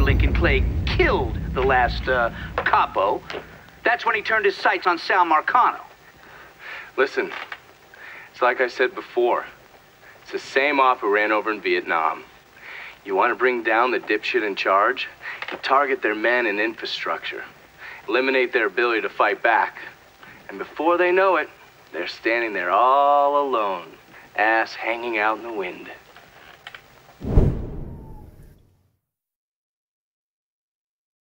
Lincoln Clay killed the last capo, that's when he turned his sights on Sal Marcano. Listen, it's like I said before. It's the same op who ran over in Vietnam. You want to bring down the dipshit in charge? You target their men and infrastructure. Eliminate their ability to fight back. And before they know it, they're standing there all alone, ass hanging out in the wind.